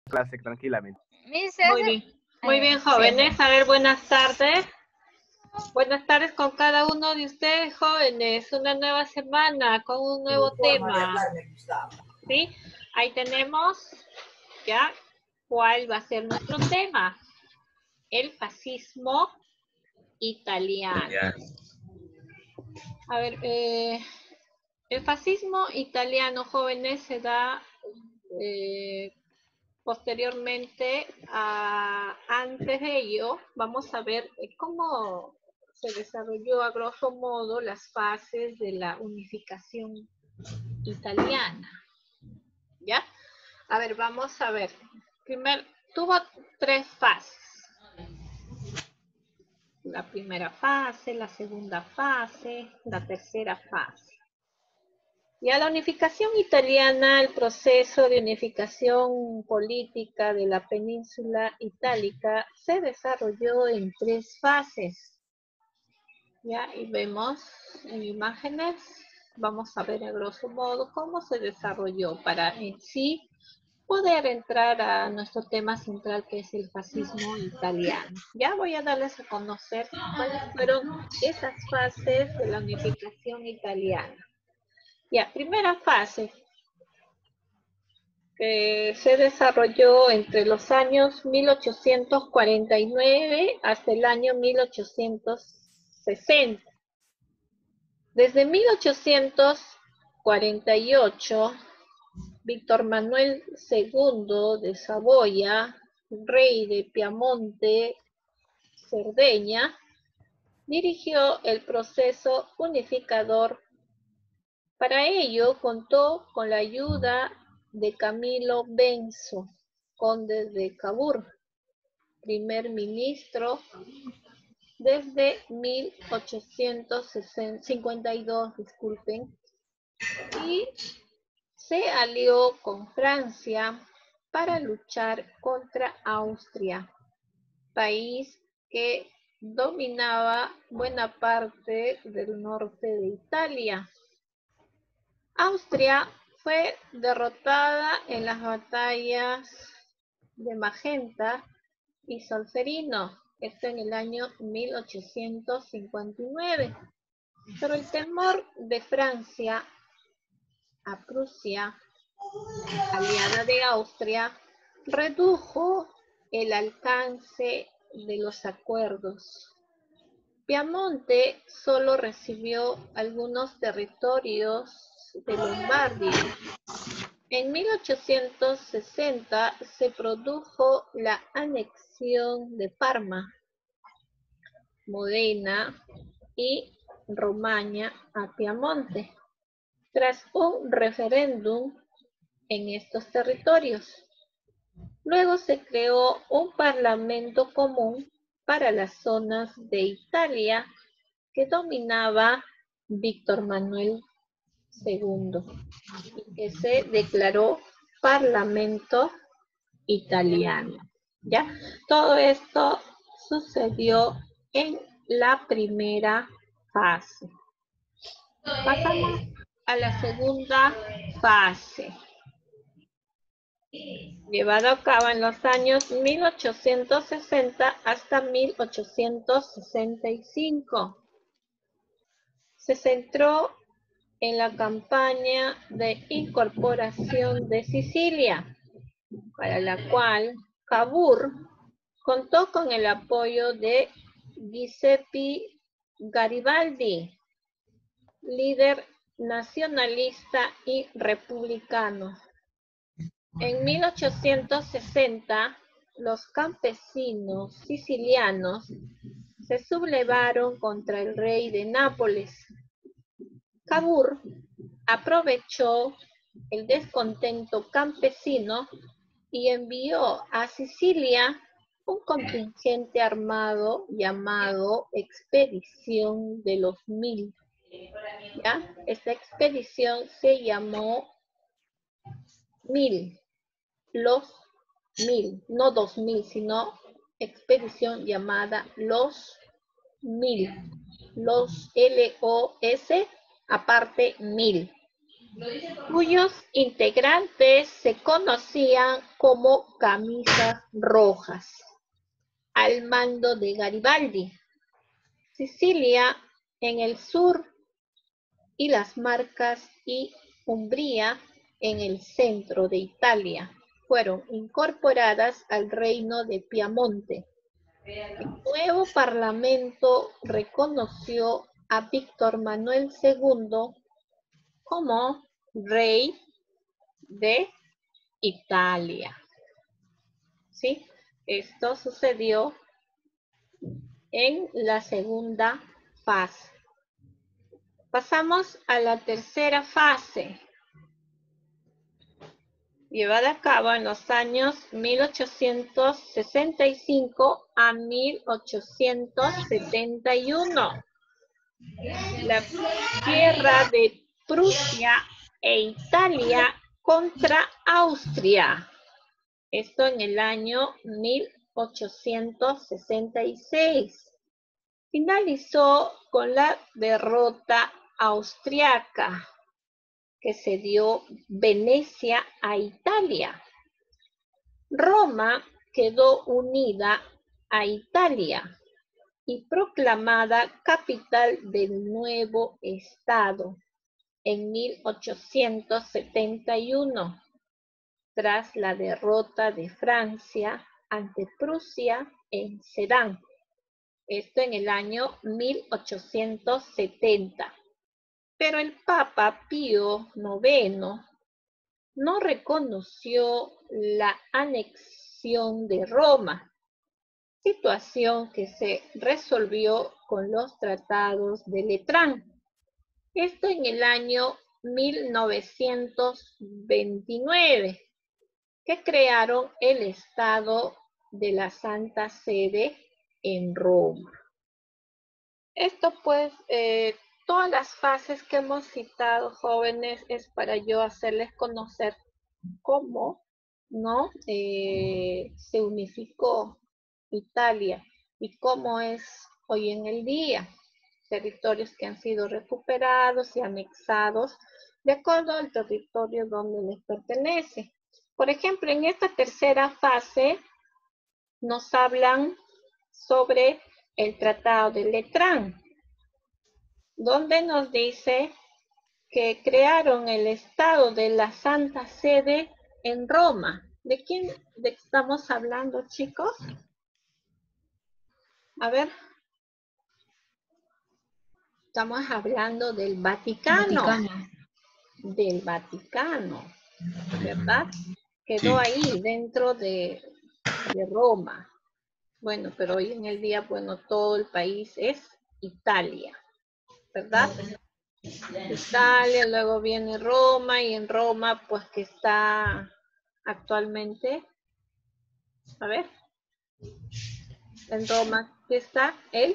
clase tranquilamente. Muy bien, jóvenes. A ver, buenas tardes. Buenas tardes con cada uno de ustedes, jóvenes. Una nueva semana con un nuevo tema. ¿Sí? Ahí tenemos ya cuál va a ser nuestro tema. El fascismo italiano. A ver, el fascismo italiano, jóvenes, se da posteriormente, antes de ello, vamos a ver cómo se desarrolló a grosso modo las fases de la unificación italiana. ¿Ya? A ver, vamos a ver. Primero, tuvo 3 fases. La primera fase, la segunda fase, la tercera fase. Ya la unificación italiana, el proceso de unificación política de la península itálica se desarrolló en 3 fases. Ya, y vemos en imágenes, vamos a ver a grosso modo cómo se desarrolló para en sí poder entrar a nuestro tema central, que es el fascismo italiano. Ya voy a darles a conocer cuáles fueron esas fases de la unificación italiana. Ya, primera fase, que se desarrolló entre los años 1849 hasta el año 1860. Desde 1848, Víctor Manuel II de Saboya, rey de Piamonte, Cerdeña, dirigió el proceso unificador. Para ello contó con la ayuda de Camilo Benso, conde de Cavour, primer ministro desde 1852, y se alió con Francia para luchar contra Austria, país que dominaba buena parte del norte de Italia. Austria fue derrotada en las batallas de Magenta y Solferino, esto en el año 1859. Pero el temor de Francia a Prusia, aliada de Austria, redujo el alcance de los acuerdos. Piamonte solo recibió algunos territorios de Lombardía. En 1860 se produjo la anexión de Parma, Modena y Romaña a Piamonte, tras un referéndum en estos territorios. Luego se creó un parlamento común para las zonas de Italia que dominaba Víctor Manuel II y que se declaró Parlamento Italiano. ¿Ya? Todo esto sucedió en la primera fase. Pasamos a la segunda fase, llevada a cabo en los años 1860 hasta 1865. Se centró en la campaña de incorporación de Sicilia, para la cual Cavour contó con el apoyo de Giuseppe Garibaldi, líder nacionalista y republicano. En 1860, los campesinos sicilianos se sublevaron contra el rey de Nápoles. Cavour aprovechó el descontento campesino y envió a Sicilia un contingente armado llamado Expedición de los 1000. ¿Ya? Esta expedición se llamó 1000, los 1000, no 2000, sino expedición llamada los 1000, los LOS, aparte 1000. cuyos integrantes se conocían como camisas rojas, al mando de Garibaldi. Sicilia en el sur y las Marcas y Umbría en el centro de Italia fueron incorporadas al reino de Piamonte. El nuevo parlamento reconoció a Víctor Manuel II como rey de Italia. ¿Sí? Esto sucedió en la segunda fase. Pasamos a la tercera fase, llevada a cabo en los años 1865 a 1871. La guerra de Prusia e Italia contra Austria. Esto en el año 1866. Finalizó con la derrota austriaca que se dio Venecia a Italia. Roma quedó unida a Italia y proclamada capital del nuevo estado en 1871, tras la derrota de Francia ante Prusia en Sedan. Esto en el año 1870. Pero el Papa Pío IX no reconoció la anexión de Roma, situación que se resolvió con los tratados de Letrán. Esto en el año 1929, que crearon el Estado de la Santa Sede en Roma. Esto pues, todas las fases que hemos citado, jóvenes, es para yo hacerles conocer cómo, ¿no? Se unificó Italia y cómo es hoy en el día. Territorios que han sido recuperados y anexados de acuerdo al territorio donde les pertenece. Por ejemplo, en esta tercera fase nos hablan sobre el Tratado de Letrán, donde nos dice que crearon el Estado de la Santa Sede en Roma. ¿De quién estamos hablando, chicos? A ver. Estamos hablando del Vaticano. Del Vaticano, ¿verdad? Quedó ahí dentro de Roma. Bueno, pero hoy en el día, bueno, todo el país es Italia, ¿verdad? Italia, luego viene Roma, y en Roma, pues que está actualmente, a ver, en Roma que está el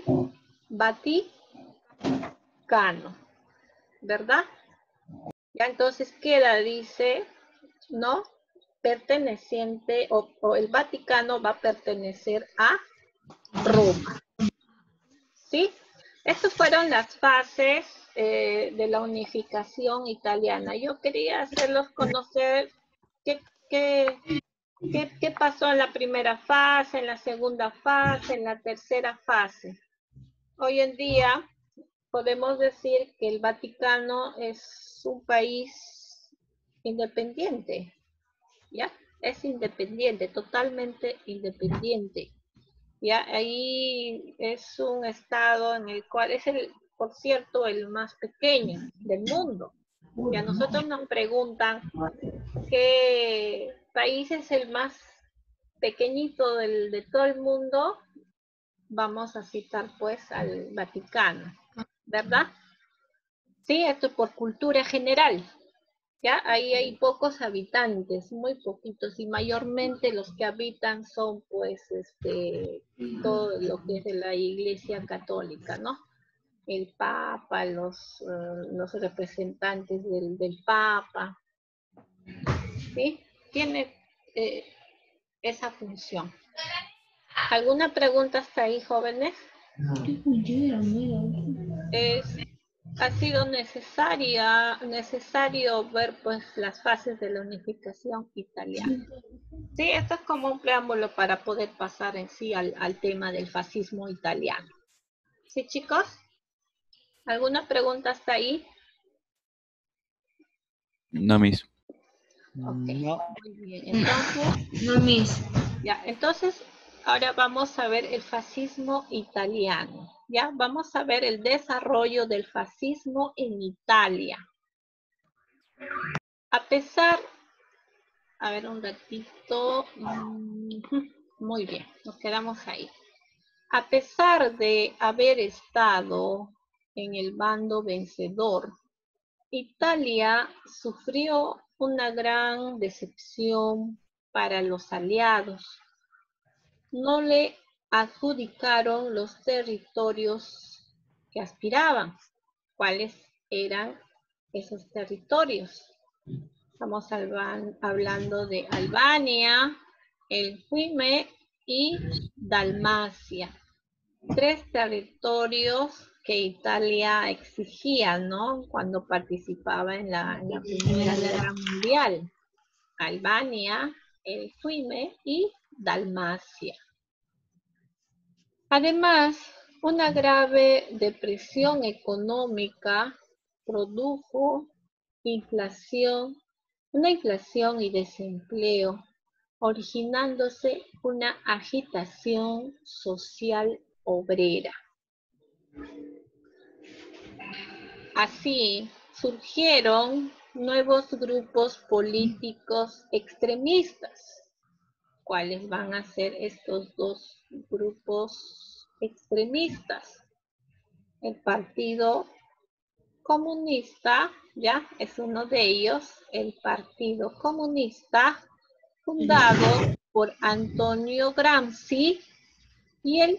Vaticano, ¿verdad? Ya entonces queda, dice, ¿no? Perteneciente, o el Vaticano va a pertenecer a Roma. ¿Sí? Estas fueron las fases de la unificación italiana. Yo quería hacerlos conocer qué pasó en la primera fase, en la segunda fase, en la tercera fase. Hoy en día podemos decir que el Vaticano es un país independiente, ¿ya? Es independiente, totalmente independiente. Ya ahí es un estado en el cual es por cierto, el más pequeño del mundo. Y a nosotros nos preguntan qué país es el más pequeñito de todo el mundo. Vamos a citar pues al Vaticano, ¿verdad? Sí, esto es por cultura general. Ya ahí hay pocos habitantes, muy poquitos, y mayormente los que habitan son pues todo lo que es de la Iglesia Católica, ¿no? El Papa, los representantes del Papa, ¿sí? Tiene esa función. ¿Alguna pregunta hasta ahí, jóvenes? ha sido necesario ver pues las fases de la unificación italiana. Sí, esto es como un preámbulo para poder pasar en sí al tema del fascismo italiano. ¿Sí, chicos? ¿Alguna pregunta hasta ahí? No, Miss. Ok, No. muy bien. Entonces, No, Miss. ya, entonces ahora vamos a ver el fascismo italiano. Ya, vamos a ver el desarrollo del fascismo en Italia. A pesar, a ver un ratito, muy bien, nos quedamos ahí. A pesar de haber estado en el bando vencedor, Italia sufrió una gran decepción para los aliados. No le adjudicaron los territorios que aspiraban. ¿Cuáles eran esos territorios? Estamos hablando de Albania, el Fiume y Dalmacia. 3 territorios que Italia exigía, ¿no? Cuando participaba en la Primera Guerra Mundial. Albania, el Fiume y Dalmacia. Además, una grave depresión económica produjo una inflación y desempleo, originándose una agitación social obrera. Así surgieron nuevos grupos políticos extremistas. ¿Cuáles van a ser estos dos grupos extremistas? El Partido Comunista, ya es uno de ellos, el Partido Comunista, fundado por Antonio Gramsci, y el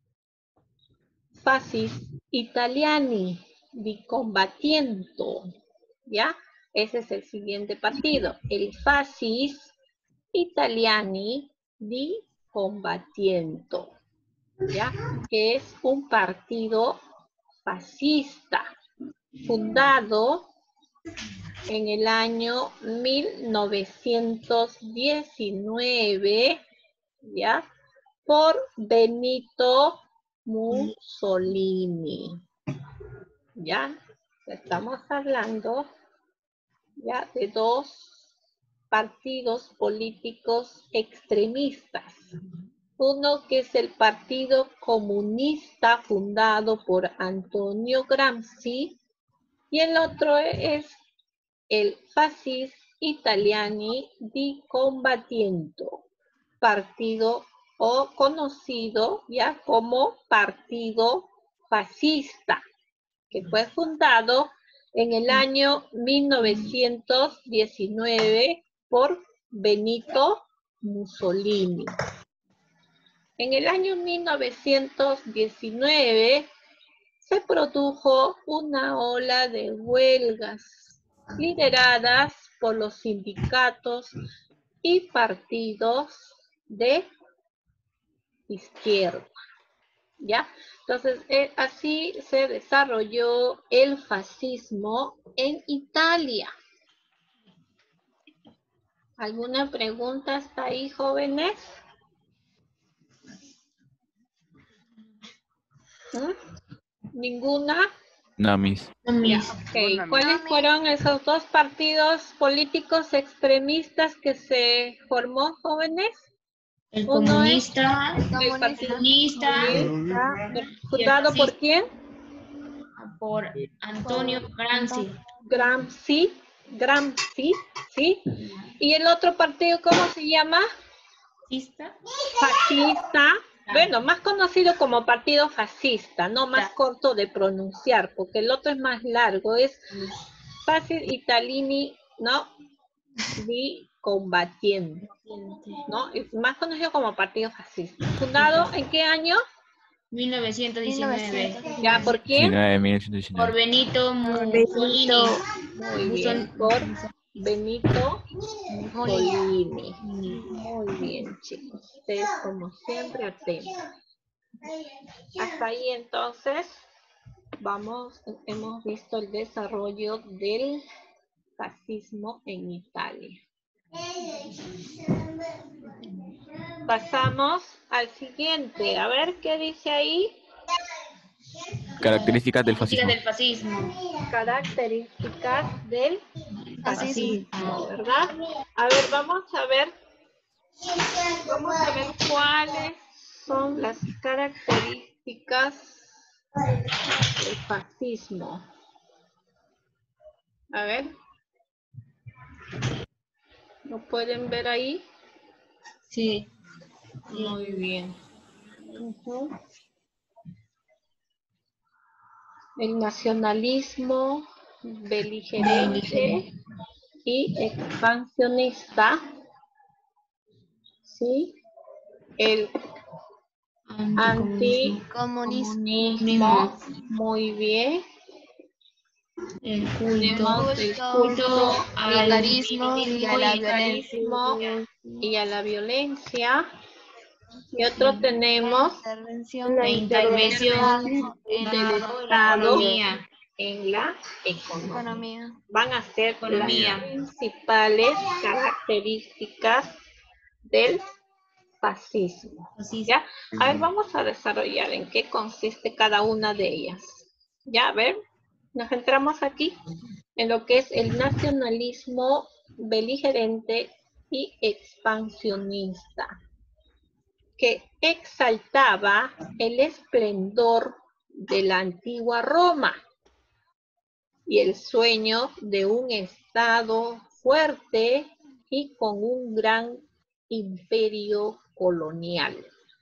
Fascis Italiani di Combattiento, ¿ya? Ese es el siguiente partido, el Fascis Italiani di Combattiento, ¿ya? Que es un partido fascista fundado en el año 1919, ¿ya? Por Benito Mussolini, ¿ya? Estamos hablando, ¿ya? De dos partidos políticos extremistas. Uno que es el Partido Comunista fundado por Antonio Gramsci y el otro es el Fascis Italiani di Combattiento, partido o conocido ya como Partido Fascista, que fue fundado en el año 1919 por Benito Mussolini. En el año 1919 se produjo una ola de huelgas lideradas por los sindicatos y partidos de izquierda, ¿ya? Entonces, así se desarrolló el fascismo en Italia. ¿Alguna pregunta hasta ahí, jóvenes? ¿Ninguna? No, Miss. Ya, ok. ¿Cuáles fueron esos dos partidos políticos extremistas que se formó, jóvenes? El Uno es comunista, el Partido comunista, ¿fundado por quién? por Antonio Gramsci. Gramsci, ¿sí? ¿Y el otro partido cómo se llama? Fascista. Bueno, más conocido como partido fascista, no más corto de pronunciar, porque el otro es más largo, es Fascis Italiani, ¿no? Di Combattiente, ¿no? Es más conocido como partido fascista. ¿Fundado en qué año? 1919. ¿Ya por quién? 1919. Por Benito Mussolini. Muy bien, por Benito Mussolini. Muy bien, chicos. Ustedes, como siempre, atentos. Hasta ahí, entonces. hemos visto el desarrollo del fascismo en Italia. Pasamos al siguiente. A ver qué dice ahí. Características del fascismo. Del fascismo. Características del fascismo, ¿verdad? A ver, vamos a ver cuáles son las características del fascismo. A ver. ¿Lo pueden ver ahí? Sí. Muy bien. El nacionalismo beligerante y expansionista. ¿Sí? El anticomunismo. Muy bien. El Tenemos el culto al militarismo y a la violencia. Y otro tenemos la intervención del Estado en la economía. Van a ser las principales características del fascismo. ¿Ya? A ver, vamos a desarrollar en qué consiste cada una de ellas. ¿Ya? A ver, nos centramos aquí en lo que es el nacionalismo beligerante y expansionista, que exaltaba el esplendor de la antigua Roma y el sueño de un Estado fuerte y con un gran imperio colonial.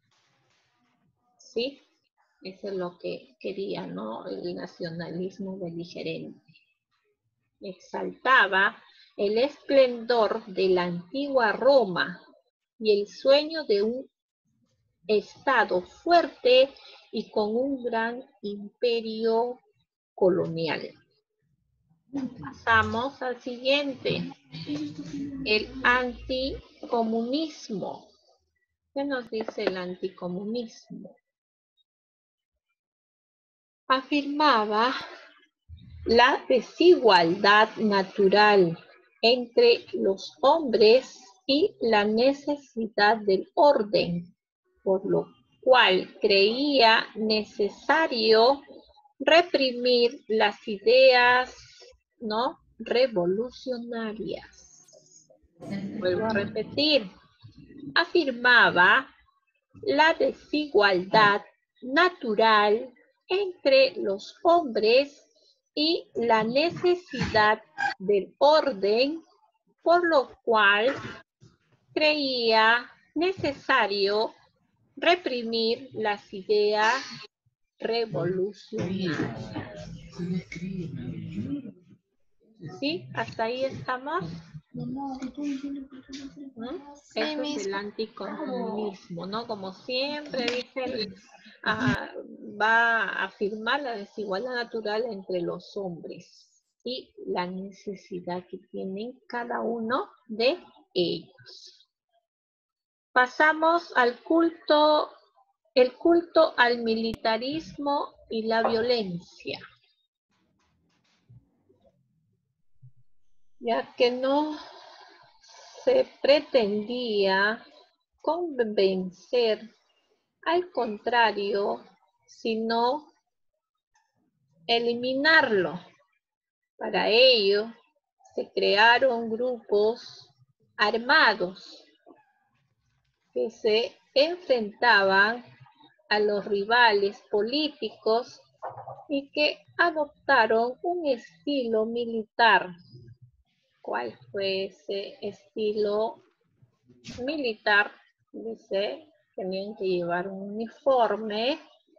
¿Sí? Eso es lo que quería, ¿no? El nacionalismo beligerante. Exaltaba el esplendor de la antigua Roma y el sueño de un Estado fuerte y con un gran imperio colonial. Pasamos al siguiente, el anticomunismo. ¿Qué nos dice el anticomunismo? Afirmaba la desigualdad natural entre los hombres y la necesidad del orden, por lo cual creía necesario reprimir las ideas, ¿no?, revolucionarias. Vuelvo a repetir, afirmaba la desigualdad natural entre los hombres y la necesidad del orden, por lo cual creía necesario reprimir las ideas revolucionarias. ¿Sí? ¿Hasta ahí estamos? Eso es el anticomunismo, ¿no? Como siempre dicen, va a afirmar la desigualdad natural entre los hombres y la necesidad que tienen cada uno de ellos. Pasamos al culto, el culto al militarismo y la violencia. Ya que no se pretendía convencer al contrario, sino eliminarlo. Para ello, se crearon grupos armados que se enfrentaban a los rivales políticos y que adoptaron un estilo militar. ¿Cuál fue ese estilo militar? Dice, tenían que llevar un uniforme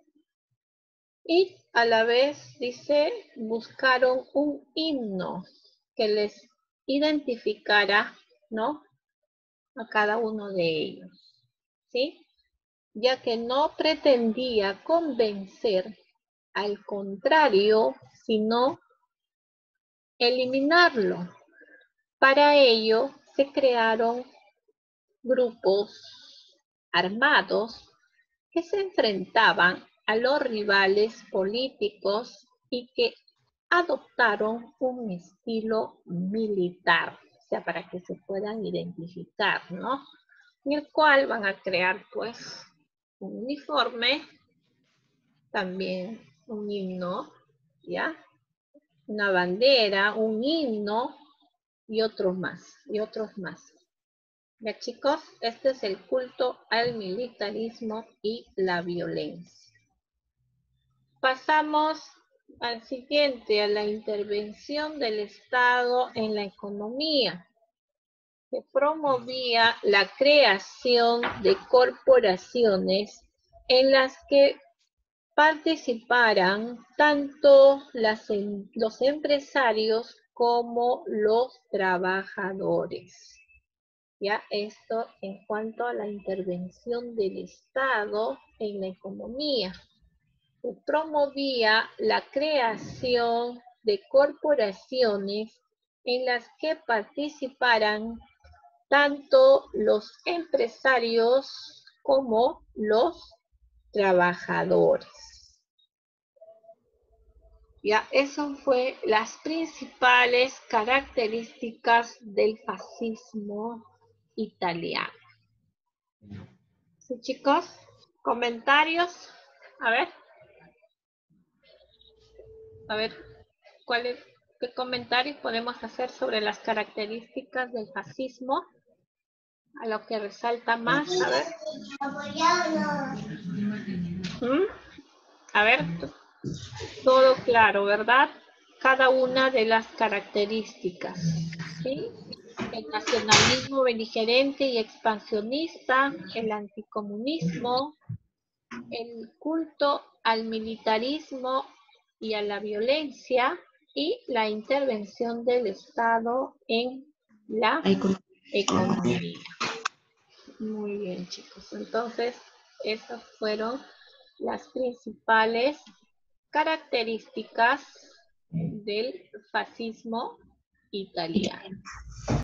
y a la vez, dice, buscaron un himno que les identificara, ¿no?, a cada uno de ellos, ¿sí? Ya que no pretendía convencer, al contrario, sino eliminarlo. Para ello se crearon grupos armados que se enfrentaban a los rivales políticos y que adoptaron un estilo militar, o sea, para que se puedan identificar, ¿no? En el cual van a crear, pues, un uniforme, también un himno, ¿ya? Una bandera, un himno y otros más, Ya, chicos, este es el culto al militarismo y la violencia. Pasamos al siguiente, a la intervención del Estado en la economía. Se promovía la creación de corporaciones en las que participaran tanto los empresarios como los trabajadores. Ya esto en cuanto a la intervención del Estado en la economía. Se promovía la creación de corporaciones en las que participaran tanto los empresarios como los trabajadores. Ya, eso fue las principales características del fascismo italiano. ¿Sí, chicos? ¿Comentarios? A ver, ¿qué comentarios podemos hacer sobre las características del fascismo? A lo que resalta más, a ver. A ver, todo claro, ¿verdad? Cada una de las características, ¿sí? El nacionalismo beligerante y expansionista, el anticomunismo, el culto al militarismo y a la violencia y la intervención del Estado en la economía. Muy bien, chicos. Entonces, esas fueron las principales características del fascismo italiano.